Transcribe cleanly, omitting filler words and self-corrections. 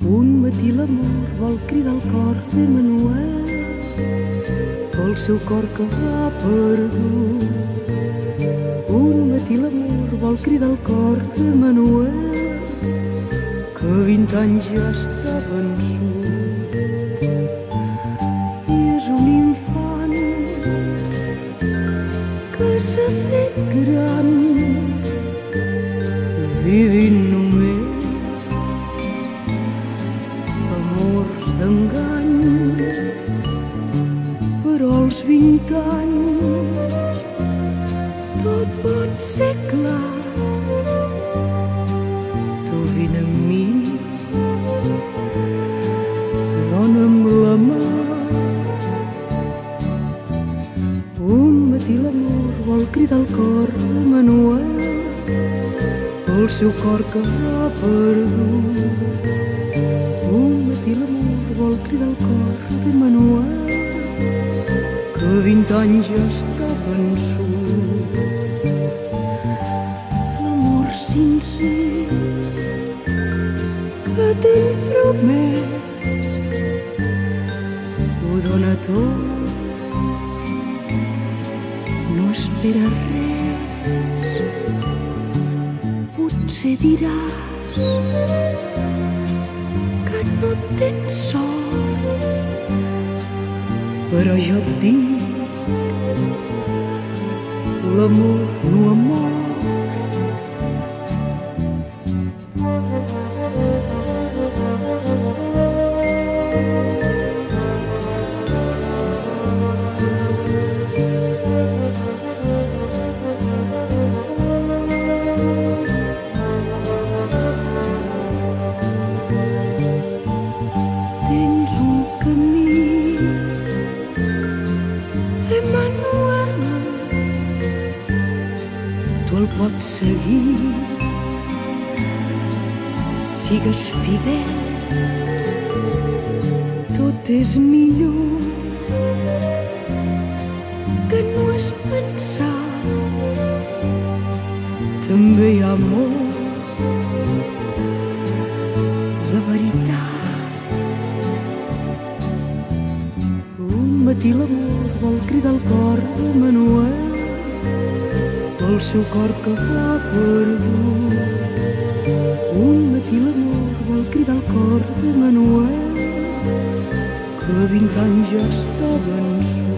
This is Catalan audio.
Un matí l'amor vol cridar el cor d'Emmanuelle, el seu cor que va perdut. Un matí l'amor vol cridar el cor d'Emmanuelle, que 20 anys ja està vençut. I és un infant que s'ha fet gran, vivint només amors d'engany. Però als 20 anys tot pot ser clar. Tu vine amb mi, dona'm la mà. Un matí l'amor vol cridar el cor d'Emmanuelle, el seu cor que va perdut. Un matí l'amor vol cridar el cor d'Emmanuelle, que 20 anys ja està vençut. L'amor sincer que t'hem promès ho dona tot, no espera res. Potser diràs que no tens sort, però jo et dic, l'amor no ha mort. Tens un camí, Emmanuelle, tu el pots seguir. Sigues fidel, tot és millor que no has pensat. També hi ha amor de veritat. Un matí l'amor vol cridar el cor d'Emmanuelle, el seu cor que va perdut. Un matí l'amor vol cridar el cor d'Emmanuelle, que 20 anys ja està vençut.